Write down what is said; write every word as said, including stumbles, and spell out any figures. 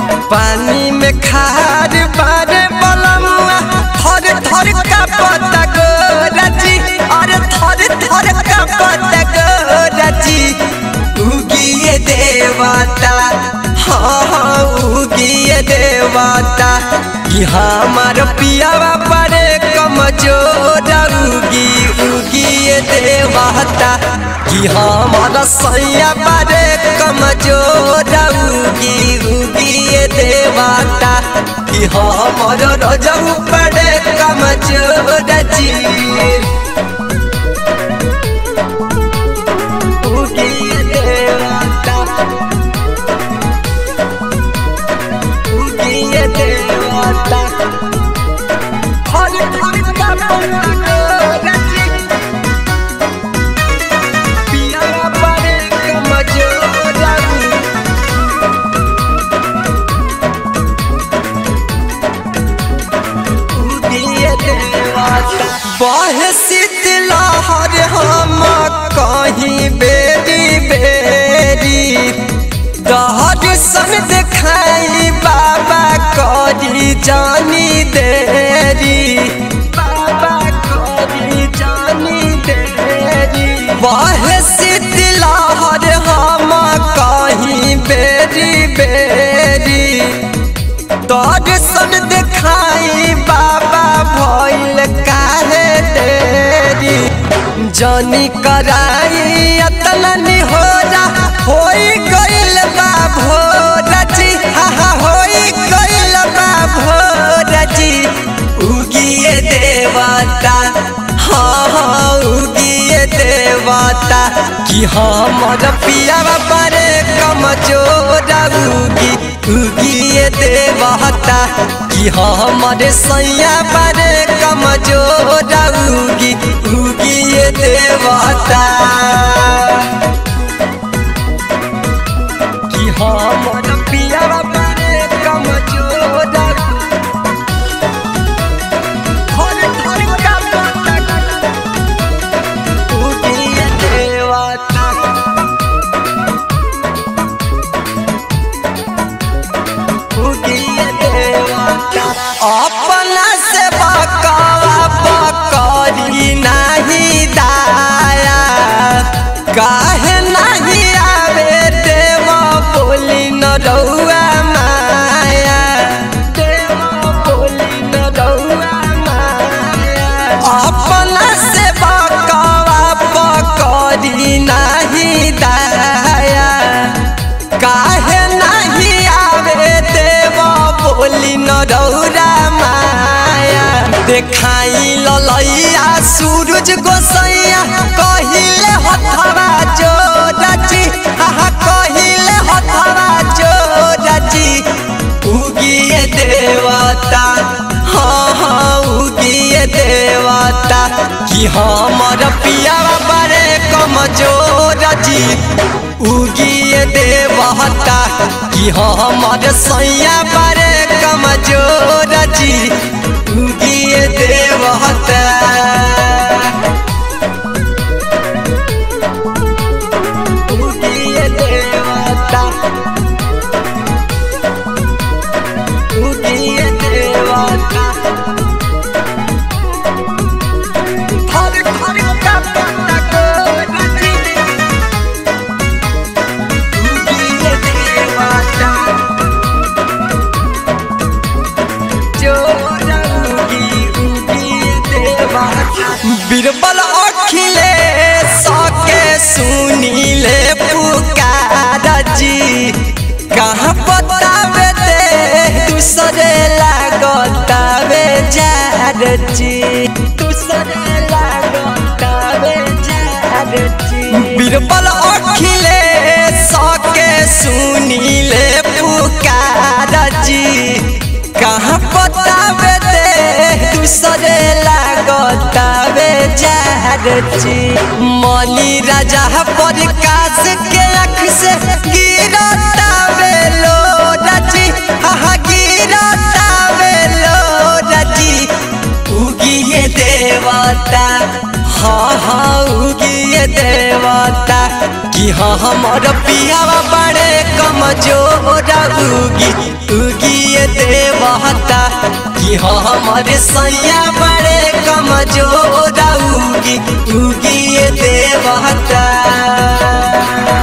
पानी में खार बारे बलमुआ थर थर का पता गोरजी अरे थर थर का पता गोरजी उगिए देवता हाँ हाँ उगिए देवता कि हमार पियावा बड़े कमजोर उगी उगिए देवता कि हमारा सैया बड़े कमजोर उगी उगिए देवता कि हमारा रजऊ बड़े कमजोर जी उगिए देवता उगिए देवता हर हर का पता पियावा बड़े कमजोर उगिए देवता बहे शीतलहर हम कहीं बेरी बेरी दहर सन देखाई बाबा करी जानी देरी बाबा करी जानी देरी बहे शीतलहर हम कहीं बेरी बेरी दर्शन देखाई बाबा भइल काहे देरी जानी कराई अतना निहोरा होई गइल बा भोरजी हा हा होई गइल बा भोरजी उगिए देवता हाँ हाँ उगिए देवता कि हमर पियावा बड़े कमजोर उगी उगिए देवता कि हमर सैया बड़े कमजोर उगी उगिए देवता कि हमर पियावा बड़े कमजोर हर हर का पता उगिए देवता उगिए देवता अपना से बकवा बकरी नहीं दाया काहे नहीं आवे देव बोली न रउआ माया देव बोली न रउआ माया अपना से बकवा बकरी नहीं दाया काहे नहीं आवे देव बोली न रउआ माया देखाई ललैया सूरज गोसैया कहिले हथवा जोरजी हा कहिले हथवा जोरजी उगिए देवता हाँ हाँ उगिए देवता कि हमर पियावा बड़े कमजोर जी उगिए देवता कि हमर सैया बड़े कमजोर जी उगिए देवता उगिए देवता उगिए देवता हर हर का पता गोरजी उगिए देवता जोर उगी उगिए देवता बीरबल अखिले सके सुनीले पुकार जी कहाँ बतावे दे दूसरे लागतावे जार जी दूसरे लागतावे जार जी बीरबल अखिले सके सुनीले पुकार जी कहाँ बतावे दे दूसरे लागतावे जार जी मनी राजा प्रकाश के अख से गिरतावे लो रजी हा गिरतावे लो रजी उगिए देवता हाँ हाँ उगिए देवता कि हाँ हमार पियावा बड़े कमजोर उगी उगिए देवता कि हाँ हमारे सैया बड़े कमजोर उगी उगिए देवता।